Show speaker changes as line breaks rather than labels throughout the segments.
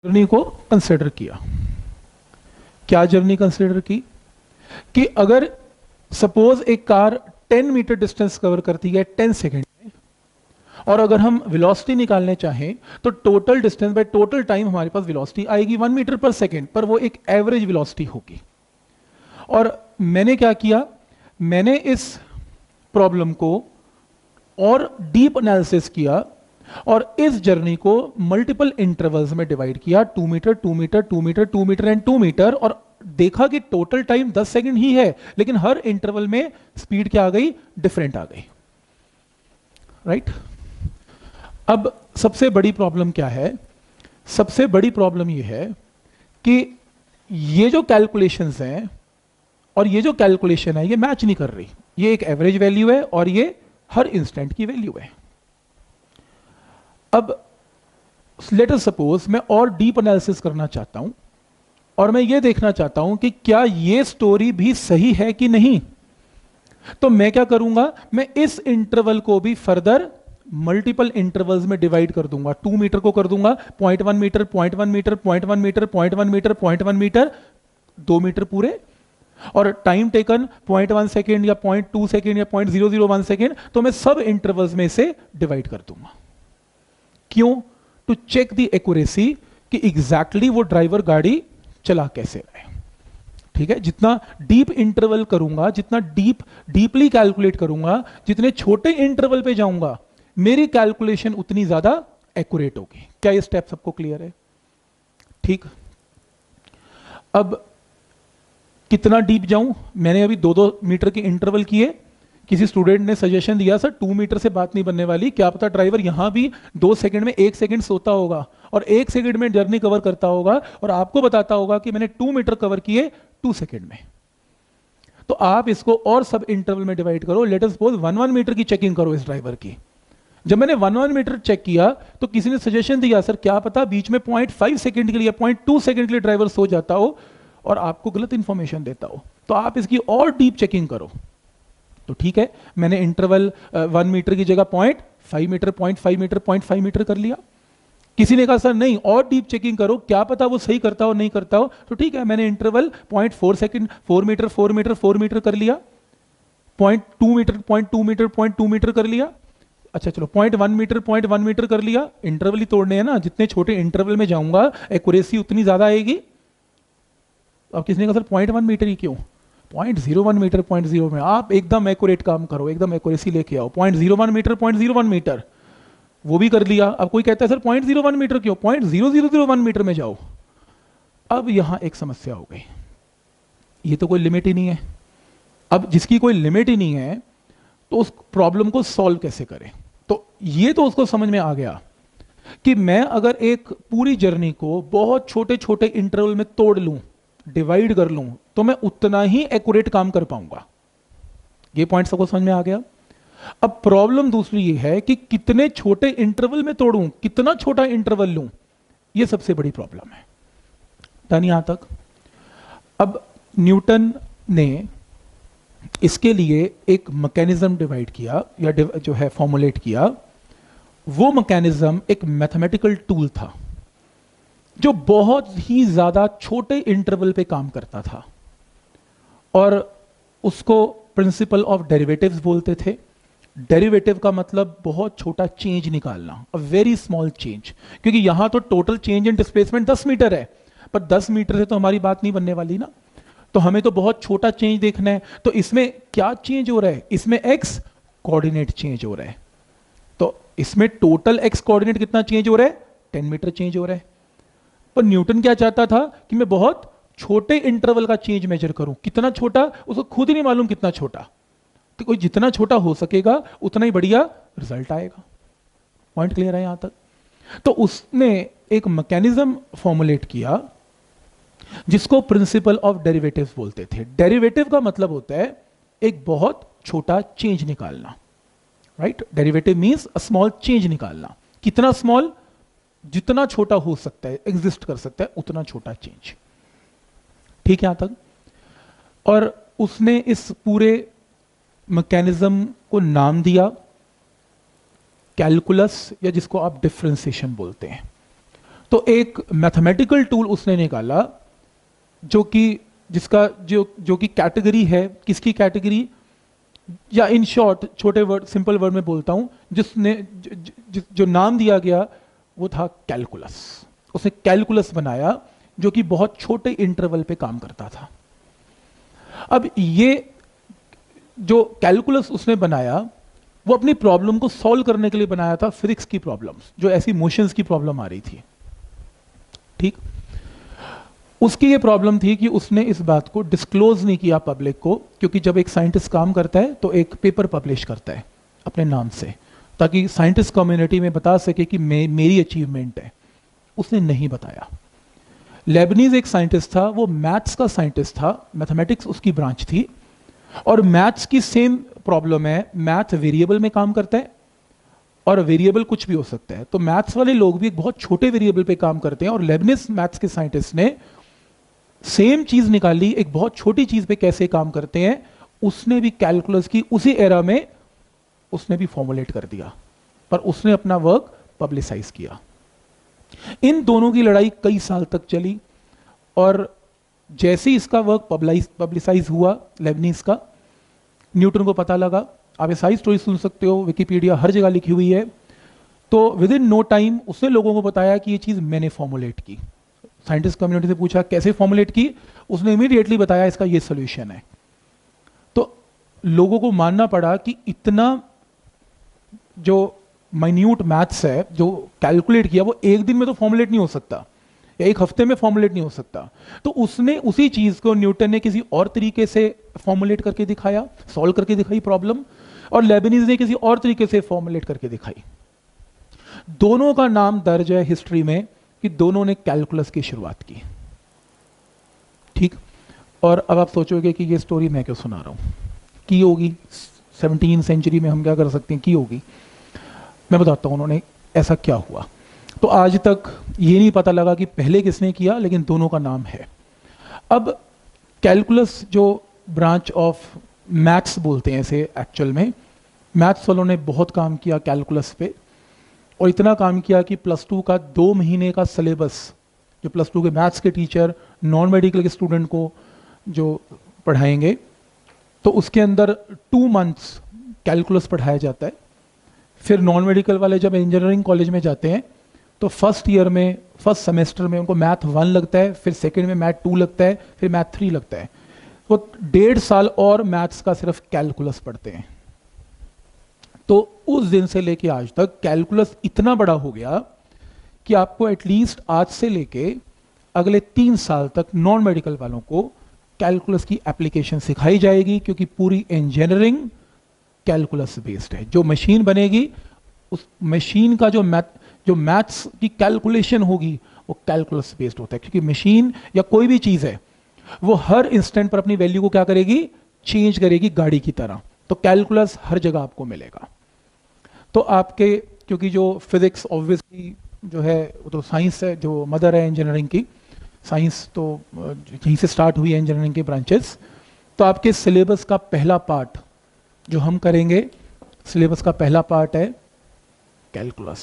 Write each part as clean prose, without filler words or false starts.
Journey को consider किया। क्या जर्नी कंसिडर की कि अगर सपोज एक कार 10 मीटर डिस्टेंस कवर करती है 10 सेकेंड में, और अगर हम वेलोसिटी निकालने चाहें तो total distance by total time हमारे पास वेलोसिटी आएगी 1 मीटर पर सेकेंड, पर वो एक एवरेज वेलोसिटी होगी। और मैंने क्या किया, मैंने इस प्रॉब्लम को और डीप एनालिसिस किया और इस जर्नी को मल्टीपल इंटरवल्स में डिवाइड किया, 2 metre 2 metre 2 metre 2 metre and 2 metre, और देखा कि टोटल टाइम 10 सेकंड ही है, लेकिन हर इंटरवल में स्पीड क्या आ गई, डिफरेंट आ गई। राइट? अब सबसे बड़ी प्रॉब्लम क्या है, सबसे बड़ी प्रॉब्लम यह है कि ये जो कैलकुलेशंस हैं और ये जो कैलकुलेशन है ये मैच नहीं कर रही। ये एक एवरेज वैल्यू है और ये हर इंस्टेंट की वैल्यू है। अब लेट अस सपोज मैं और डीप एनालिसिस करना चाहता हूं और मैं ये देखना चाहता हूं कि क्या ये स्टोरी भी सही है कि नहीं। तो मैं क्या करूंगा, मैं इस इंटरवल को भी फर्दर मल्टीपल इंटरवल्स में डिवाइड कर दूंगा। 2 मीटर को कर दूंगा 0.1 metre 0.1 metre 0.1 metre 0.1 metre 0.1 metre 2 metre पूरे, और टाइम टेकन 0.1 सेकेंड या 0.2 सेकेंड या 0.001 सेकेंड, तो मैं सब इंटरवल्स में से डिवाइड कर दूंगा। क्यों? टू चेक द एक्यूरेसी कि एग्जैक्टली वो ड्राइवर गाड़ी चला कैसे रहे। ठीक है? जितना डीप इंटरवल करूंगा, जितना डीपली कैलकुलेट करूंगा, जितने छोटे इंटरवल पे जाऊंगा, मेरी कैलकुलेशन उतनी ज्यादा एक्यूरेट होगी। क्या ये स्टेप सबको क्लियर है? ठीक। अब कितना डीप जाऊं, मैंने अभी 2-2 मीटर के इंटरवल किए। किसी स्टूडेंट ने सजेशन दिया, सर 2 मीटर से बात नहीं बनने वाली, क्या पता ड्राइवर यहां भी 2 सेकंड में 1 सेकंड सोता होगा और 1 सेकंड में जर्नी कवर करता होगा और आपको बताता होगा कि मैंने 2 मीटर कवर किए 2 सेकंड में। तो आप इसको और सब इंटरवल में डिवाइड करो। लेट अस सपोज 1-1 मीटर की चेकिंग करो इस ड्राइवर की। जब मैंने 1-1 मीटर चेक किया तो किसी ने सजेशन दिया, सर क्या पता बीच में 0.5 सेकंड के लिए 0.2 सेकंड के लिए ड्राइवर सो जाता हो और आपको गलत इंफॉर्मेशन देता हो, तो आप इसकी और डीप चेकिंग करो। तो ठीक है, मैंने इंटरवल 1 मीटर की जगह 0.5 मीटर 0.5 मीटर 0.5 मीटर कर लिया। किसी ने कहा सर नहीं और डीप चेकिंग करो, क्या पता वो सही करता हो नहीं करता हो, तो ठीक है, मैंने interval 0.4 second 4 metre 4 metre 4 metre कर लिया, 0.2 मीटर 0.2 मीटर 0.2 मीटर कर लिया। अच्छा चलो 0.1 मीटर 0.1 मीटर कर लिया। इंटरवल ही तोड़ने हैं ना, जितने छोटे इंटरवल में जाऊंगा एक्यूरेसी उतनी ज्यादा आएगी। अब किसी ने कहा सर 0.1 मीटर ही क्यों, 0.01 मीटर 0.0 में आप एकदम एक्यूरेट काम करो, एकदम एक्यूरेसी लेके आओ। 0.01 मीटर 0.01 मीटर वो भी कर लिया। अब कोई कहता है सर 0.01 मीटर क्यों, 0.0001 मीटर में जाओ। अब यहां एक समस्या हो गई, ये तो कोई लिमिट ही नहीं है। अब जिसकी कोई लिमिट ही नहीं है तो उस प्रॉब्लम को सॉल्व कैसे करें। तो ये तो उसको समझ में आ गया कि मैं अगर एक पूरी जर्नी को बहुत छोटे छोटे इंटरवल में तोड़ लूं, डिवाइड कर लूं, तो मैं उतना ही एक्यूरेट काम कर पाऊंगा। ये पॉइंट सबको समझ में आ गया। अब प्रॉब्लम दूसरी ये है कि कितने छोटे इंटरवल में तोड़ूं, कितना छोटा इंटरवल लूं, ये सबसे बड़ी प्रॉब्लम है। डन यहां तक? अब न्यूटन ने इसके लिए एक मैकेनिज्म डिवाइड किया या जो है फॉर्मुलेट किया। वो मैकेनिज्म एक मैथमेटिकल टूल था जो बहुत ही ज्यादा छोटे इंटरवल पे काम करता था और उसको प्रिंसिपल ऑफ डेरिवेटिव्स बोलते थे। डेरिवेटिव का मतलब बहुत छोटा चेंज निकालना, अ वेरी स्मॉल चेंज, क्योंकि यहां तो total change in displacement 10 metre है, पर 10 मीटर से तो हमारी बात नहीं बनने वाली ना, तो हमें तो बहुत छोटा चेंज देखना है। तो इसमें क्या चेंज हो रहा है, इसमें एक्स कोऑर्डिनेट चेंज हो रहा है। तो इसमें टोटल एक्स कोऑर्डिनेट कितना चेंज हो रहा है, 10 मीटर चेंज हो रहा है। पर न्यूटन क्या चाहता था कि मैं बहुत छोटे इंटरवल का चेंज मेजर करूं। कितना छोटा उसको खुद ही नहीं मालूम, कितना छोटा, तो कोई जितना छोटा हो सकेगा उतना ही बढ़िया रिजल्ट आएगा। पॉइंट क्लियर है यहां तक? तो उसने एक मैकेनिज्म फॉर्मुलेट किया जिसको प्रिंसिपल ऑफ डेरिवेटिव्स बोलते थे। डेरिवेटिव का मतलब होता है एक बहुत छोटा चेंज निकालना, right? Derivative means a small change निकालना। कितना स्मॉल, जितना छोटा हो सकता है, एग्जिस्ट कर सकता है, उतना छोटा चेंज। ठीक है यहां तक? और उसने इस पूरे मैकेनिज्म को नाम दिया कैलकुलस, या जिसको आप डिफरेंशिएशन बोलते हैं। तो एक मैथमेटिकल टूल उसने निकाला जो कि जिसका जो कि कैटेगरी है, किसकी कैटेगरी, या इन शॉर्ट छोटे वर्ड सिंपल वर्ड में बोलता हूं, जिसने जो नाम दिया गया वो था कैलकुलस। उसने कैलकुलस बनाया जो कि बहुत छोटे इंटरवल पे काम करता था। अब ये जो कैलकुलस उसने बनाया वो अपनी प्रॉब्लम को सॉल्व करने के लिए बनाया था, फिजिक्स की प्रॉब्लम्स, जो ऐसी मोशंस की प्रॉब्लम आ रही थी। ठीक, उसकी ये प्रॉब्लम थी कि उसने इस बात को डिस्क्लोज नहीं किया पब्लिक को, क्योंकि जब एक साइंटिस्ट काम करता है तो एक पेपर पब्लिश करता है अपने नाम से, ताकि साइंटिस्ट कम्युनिटी में बता सके कि मेरी अचीवमेंट है। उसने नहीं बताया। लेबनीज एक साइंटिस्ट था, वो मैथ्स का साइंटिस्ट था, मैथमेटिक्स उसकी ब्रांच थी, और मैथ्स की सेम प्रॉब्लम है। मैथ वेरिएबल में काम करता है और वेरिएबल कुछ भी हो सकता है, तो मैथ्स वाले लोग भी एक बहुत छोटे वेरिएबल पे काम करते हैं, और लेबनीज मैथ्स के साइंटिस्ट ने सेम चीज निकाली, एक बहुत छोटी चीज पे कैसे काम करते हैं। उसने भी कैलकुलस की उसी एरा में उसने भी फॉर्मुलेट कर दिया, पर उसने अपना वर्क पब्लिसाइज किया। इन दोनों की लड़ाई कई साल तक चली, और जैसे ही इसका वर्क पब्लिसाइज हुआ लेबनीज का, न्यूटन को पता लगा। आप ये सारी स्टोरी सुन सकते हो, विकिपीडिया हर जगह लिखी हुई है। तो विद इन नो टाइम उसने लोगों को बताया कि ये चीज मैंने फॉर्मुलेट की। साइंटिस्ट कम्युनिटी से पूछा कैसे फॉर्मुलेट की, उसने इमीडिएटली बताया इसका ये सोल्यूशन है। तो लोगों को मानना पड़ा कि इतना जो माइन्यूट मैथ्स है जो कैलकुलेट किया, वो एक दिन में तो फॉर्मुलेट नहीं हो सकता, या एक हफ्ते में फॉर्मुलेट नहीं हो सकता। तो उसने उसी चीज को न्यूटन ने किसी और तरीके से फॉर्मुलेट करके दिखाया, सॉल्व करके दिखाई प्रॉब्लम, और लेबनीज ने किसी और तरीके से फॉर्मुलेट करके दिखाई। दोनों का नाम दर्ज है हिस्ट्री में कि दोनों ने कैलकुलस की शुरुआत की। ठीक, और अब आप सोचोगे कि ये स्टोरी मैं क्यों सुना रहा हूं, की होगी 17वीं सेंचुरी में, हम क्या कर सकते हैं, की होगी। मैं बताता हूं उन्होंने ऐसा क्या हुआ। तो आज तक ये नहीं पता लगा कि पहले किसने किया, लेकिन दोनों का नाम है। अब कैलकुलस जो ब्रांच ऑफ मैथ्स बोलते हैं इसे, एक्चुअल में मैथ्स वालों ने बहुत काम किया कैलकुलस पे, और इतना काम किया कि +2 का 2 महीने का सिलेबस, जो +2 के मैथ्स के टीचर नॉन मेडिकल के स्टूडेंट को जो पढ़ाएंगे, तो उसके अंदर 2 मंथ्स कैलकुलस पढ़ाया जाता है। फिर नॉन मेडिकल वाले जब इंजीनियरिंग कॉलेज में जाते हैं तो फर्स्ट ईयर में, फर्स्ट सेमेस्टर में उनको मैथ 1 लगता है, फिर सेकेंड में मैथ 2 लगता है, फिर मैथ 3 लगता है। तो 1.5 साल और मैथ्स का सिर्फ कैलकुलस पढ़ते हैं। तो उस दिन से लेके आज तक कैलकुलस इतना बड़ा हो गया कि आपको एटलीस्ट आज से लेके अगले 3 साल तक नॉन मेडिकल वालों को कैलकुलस की एप्लीकेशन सिखाई जाएगी, क्योंकि पूरी इंजीनियरिंग कैलकुलस बेस्ड है। जो मशीन बनेगी, उस मशीन का जो मैथ्स की कैलकुलेशन होगी वो कैलकुलस बेस्ड होता है, क्योंकि मशीन या कोई भी चीज है वो हर इंस्टेंट पर अपनी वैल्यू को क्या करेगी, चेंज करेगी गाड़ी की तरह। तो कैलकुलस हर जगह आपको मिलेगा। तो आपके, क्योंकि जो फिजिक्स ऑब्वियसली जो है वो तो साइंस है, जो मदर है इंजीनियरिंग की, साइंस तो यहीं से स्टार्ट हुई है इंजीनियरिंग के ब्रांचेस। तो आपके सिलेबस का पहला पार्ट जो हम करेंगे, सिलेबस का पहला पार्ट है कैलकुलस।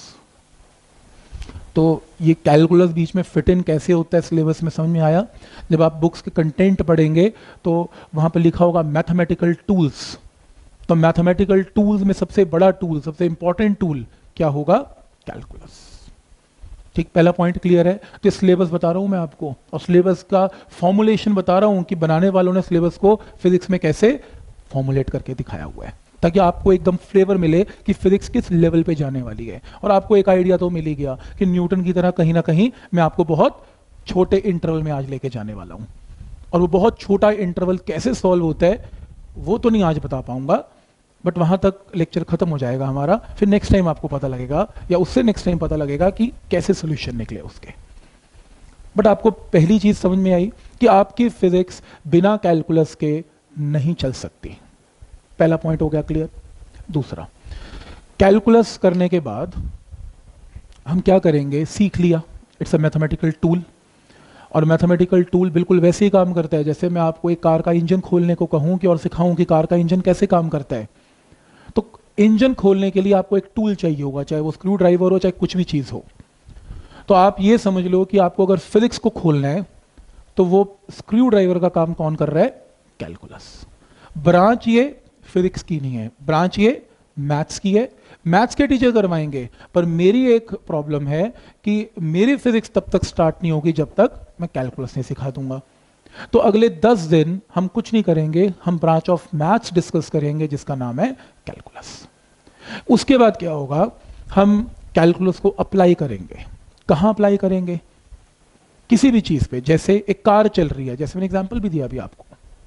तो ये कैलकुलस बीच में फिट इन कैसे होता है सिलेबस में समझ में आया। जब आप बुक्स के कंटेंट पढ़ेंगे तो वहां पर लिखा होगा मैथमेटिकल टूल्स। तो मैथमेटिकल टूल्स में सबसे बड़ा टूल, सबसे इंपॉर्टेंट टूल क्या होगा, कैलकुलस। ठीक, पहला पॉइंट क्लियर है। तो सिलेबस बता रहा हूं मैं आपको, और सिलेबस का फॉर्मुलेशन बता रहा हूं कि बनाने वालों ने सिलेबस को फिजिक्स में कैसे फॉर्मुलेट करके दिखाया हुआ है, ताकि आपको एकदम फ्लेवर मिले कि फिजिक्स किस लेवल पे जाने वाली है। और आपको एक आइडिया तो मिल ही गया कि न्यूटन की तरह कहीं ना कहीं मैं आपको बहुत छोटे इंटरवल में आज लेके जाने वाला हूं। और वो बहुत छोटा इंटरवल कैसे सॉल्व होता है वो तो नहीं आज बता पाऊंगा, बट वहां तक लेक्चर खत्म हो जाएगा हमारा। फिर नेक्स्ट टाइम आपको पता लगेगा, या उससे नेक्स्ट टाइम पता लगेगा कि कैसे सोल्यूशन निकले उसके। बट आपको पहली चीज समझ में आई कि आपकी फिजिक्स बिना कैलकुलस के नहीं चल सकती। पहला पॉइंट हो गया क्लियर। दूसरा, कैलकुलस करने के बाद हम क्या करेंगे, सीख लिया, इट्स अ मैथमेटिकल टूल। और मैथमेटिकल टूल बिल्कुल वैसे ही काम करता है जैसे मैं आपको एक कार का इंजन खोलने को कहूं कि और सिखाऊं कि कार का इंजन कैसे काम करता है। तो इंजन खोलने के लिए आपको एक टूल चाहिए होगा, चाहे वो स्क्रू ड्राइवर हो, चाहे कुछ भी चीज हो। तो आप ये समझ लो कि आपको अगर फिजिक्स को खोलना है तो वो स्क्रू ड्राइवर का काम कौन कर रहा है? कैलकुलस। ब्रांच ये फिजिक्स की नहीं है, ब्रांच ये मैथ्स की है। मैथ्स के टीचर करवाएंगे, पर मेरी एक प्रॉब्लम है कि मेरी फिजिक्स तब तक स्टार्ट नहीं होगी जब तक मैं कैलकुलस नहीं सिखा दूंगा। तो अगले 10 दिन हम कुछ नहीं करेंगे, हम ब्रांच ऑफ मैथ्स डिस्कस करेंगे जिसका नाम है कैलकुलस। उसके बाद क्या होगा, हम कैलकुलस को अप्लाई करेंगे। कहां अप्लाई करेंगे? किसी भी चीज पे। जैसे एक कार चल रही है, जैसे मैंने एग्जांपल भी दिया अभी आपको,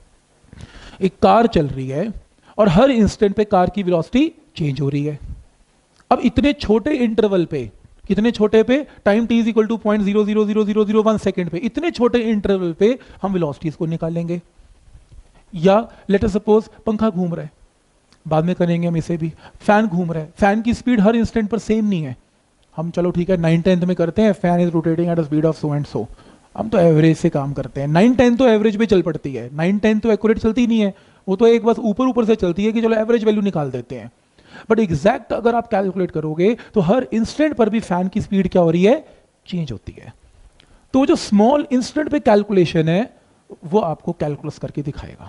एक कार चल रही है और हर इंस्टेंट पे कार की वेलोसिटी चेंज हो रही है। अब इतने छोटे इंटरवल पे, कितने छोटे पे, time t is equal to 0.000001 second पे, इतने छोटे इंटरवल पे हम वेलोसिटीज को निकालेंगे। या लेट अस सपोज पंखा घूम रहा है, बाद में करेंगे हम इसे भी। फैन घूम रहा है, फैन की स्पीड हर इंस्टेंट पर सेम नहीं है। हम चलो ठीक है 9/10 में करते हैं, fan is rotating at a speed of so and so. हम तो एवरेज से काम करते हैं। 9/10 तो एवरेज पे चल पड़ती है, 9/10 तो एक्यूरेट चलती नहीं है, वो तो एक बस ऊपर ऊपर से चलती है कि चलो एवरेज वैल्यू निकाल देते हैं। बट एग्जैक्ट अगर आप कैलकुलेट करोगे तो हर इंस्टेंट पर भी फैन की स्पीड क्या हो रही है? चेंज होती है। तो जो स्मॉल इंस्टेंट पे कैलकुलेशन है वो आपको कैलकुलस करके दिखाएगा।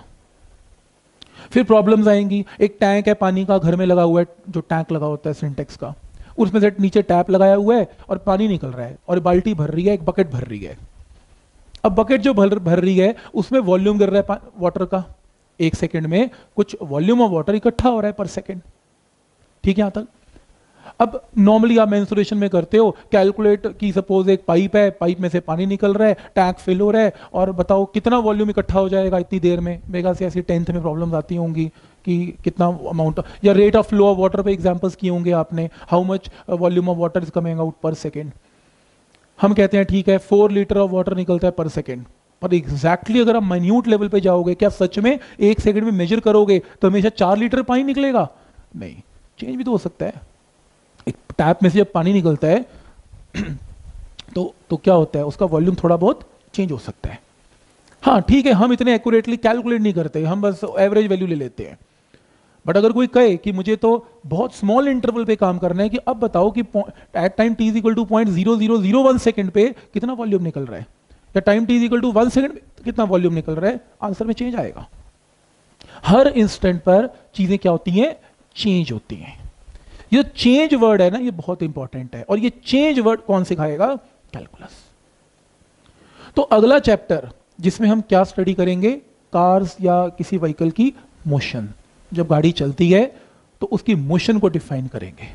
फिर प्रॉब्लम्स आएंगी। एक टैंक है पानी का, घर में लगा हुआ है, जो टैंक लगा होता है सिंटेक्स का, उसमें से नीचे टैप लगाया हुआ है और पानी निकल रहा है और बाल्टी भर रही है, एक बकेट भर रही है। अब बकेट जो भर रही है उसमें वॉल्यूम गिर रहा है वाटर का, 1 सेकेंड में कुछ वॉल्यूम ऑफ वाटर इकट्ठा हो रहा है पर सेकेंड। ठीक है यहां तक? अब नॉर्मली आप मेंसुरेशन में करते हो, कैलकुलेट की सपोज एक पाइप है, पाइप में से पानी निकल रहा है, टैंक फिल हो रहा है, और बताओ कितना वॉल्यूम इकट्ठा हो जाएगा इतनी देर में। मेगा से ऐसी 10th में प्रॉब्लम्स आती होंगी कि कितना अमाउंट, या rate of flow of water पे एग्जांपल्स किए होंगे आपने, how much volume of water is coming out per second. हम कहते हैं ठीक है 4 लीटर ऑफ वाटर निकलता है पर सेकेंड, पर एग्जैक्टली अगर आप माइन्यूट लेवल पे जाओगे, क्या सच में 1 सेकेंड में मेजर करोगे तो हमेशा 4 लीटर पानी निकलेगा? नहीं, चेंज भी तो हो सकता है। एक टैप में से जब पानी निकलता है तो क्या होता है, उसका वॉल्यूम थोड़ा बहुत चेंज हो सकता है। हाँ ठीक है, हम इतने एक्यूरेटली कैलकुलेट नहीं करते, हम बस एवरेज वैल्यू ले लेते हैं। बट अगर कोई कहे कि मुझे तो बहुत स्मॉल इंटरवल पे काम करना है, कि अब बताओ कि at time t is equal to 0.0001 second पे कितना वॉल्यूम निकल रहा है, या time t is equal to 1 second पे कितना वॉल्यूम निकल रहा है, आंसर में चेंज आएगा। हर इंस्टेंट पर चीजें क्या होती हैं? चेंज होती हैं। ये चेंज वर्ड है ना, ये बहुत इंपॉर्टेंट है, और ये चेंज वर्ड कौन सिखाएगा? कैलकुलस। तो अगला चैप्टर जिसमें हम क्या स्टडी करेंगे? कार्स या किसी व्हीकल की मोशन। जब गाड़ी चलती है तो उसकी मोशन को डिफाइन करेंगे।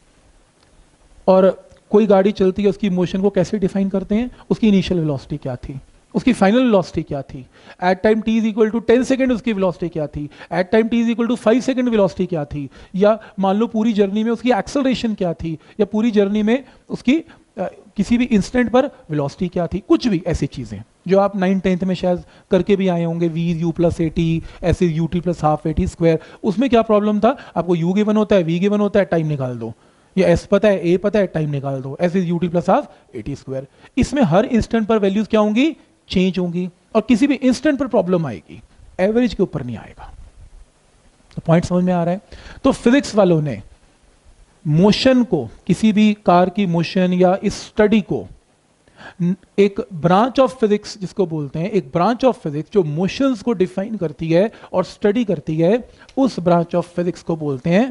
और कोई गाड़ी चलती है, उसकी मोशन को कैसे डिफाइन करते हैं? उसकी इनिशियल वेलोसिटी क्या थी, उसकी फाइनल वेलोसिटी क्या थी, at time t is equal to 10 second उसकी वेलोसिटी क्या थी, at time t is equal to 5 second velocity क्या थी, या मान लो पूरी जर्नी में उसकी एक्सेलरेशन क्या थी, या पूरी जर्नी में उसकी किसी भी इंस्टेंट पर वेलोसिटी क्या थी। कुछ भी ऐसी चीजें जो आप 9/10 में शायद करके भी आए होंगे, v u plus A T, S U T plus half A T square. उसमें क्या प्रॉब्लम था? आपको u गिवन होता है, v गिवन होता है, टाइम निकाल दो, या s पता है, a पता है, टाइम निकाल दो, S U T plus half A T square. इसमें हर इंस्टेंट पर वैल्यूज क्या होंगी? चेंज होंगी, और किसी भी इंस्टेंट पर प्रॉब्लम आएगी, एवरेज के ऊपर नहीं आएगा। तो पॉइंट समझ में आ रहा है? तो फिजिक्स वालों ने मोशन को, किसी भी कार की मोशन या इस स्टडी को, एक ब्रांच ऑफ फिजिक्स जिसको बोलते हैं, एक ब्रांच ऑफ फिजिक्स जो मोशंस को डिफाइन करती है और स्टडी करती है, उस ब्रांच ऑफ फिजिक्स को बोलते हैं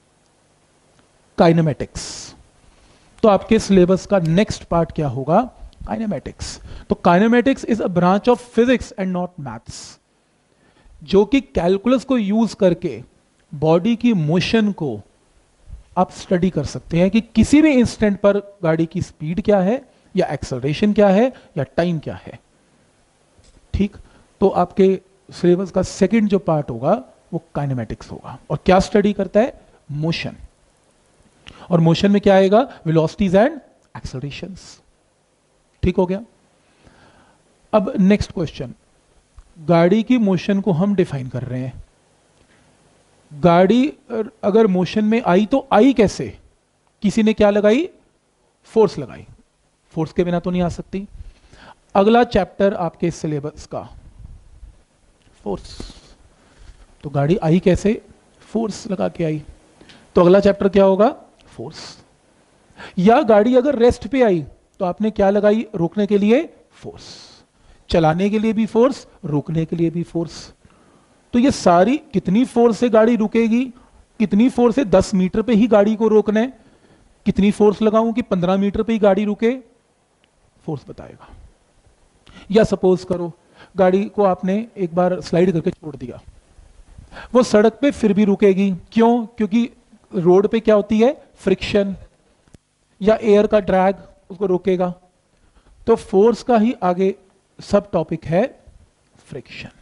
काइनेमेटिक्स। तो आपके सिलेबस का नेक्स्ट पार्ट क्या होगा? काइनेमेटिक्स। तो kinematics is a branch of physics and not maths, जो कि कैलकुलस को यूज करके बॉडी की मोशन को आप स्टडी कर सकते हैं कि किसी भी इंस्टेंट पर गाड़ी की स्पीड क्या है, या एक्सेलरेशन क्या है, या टाइम क्या है। ठीक, तो आपके सिलेबस का सेकंड जो पार्ट होगा वो काइनेमेटिक्स होगा, और क्या स्टडी करता है? मोशन। और मोशन में क्या आएगा? Velocities and accelerations. ठीक हो गया? अब नेक्स्ट क्वेश्चन, गाड़ी की मोशन को हम डिफाइन कर रहे हैं। गाड़ी अगर मोशन में आई तो आई कैसे? किसी ने क्या लगाई? फोर्स लगाई। फोर्स के बिना तो नहीं आ सकती। अगला चैप्टर आपके सिलेबस का फोर्स। तो गाड़ी आई कैसे? फोर्स लगा के आई। तो अगला चैप्टर क्या होगा? फोर्स। या गाड़ी अगर रेस्ट पे आई तो आपने क्या लगाई रोकने के लिए? फोर्स। चलाने के लिए भी फोर्स, रोकने के लिए भी फोर्स। तो ये सारी कितनी फोर्स से गाड़ी रुकेगी, कितनी फोर्स से 10 मीटर पे ही गाड़ी को रोकना है, कितनी फोर्स लगाऊं कि 15 मीटर पे ही गाड़ी रुके, फोर्स बताएगा। या सपोज करो गाड़ी को आपने एक बार स्लाइड करके छोड़ दिया, वो सड़क पे फिर भी रुकेगी। क्यों? क्योंकि रोड पे क्या होती है? फ्रिक्शन या एयर का ड्रैग उसको रोकेगा। तो फोर्स का ही आगे सब टॉपिक है फ्रिक्शन।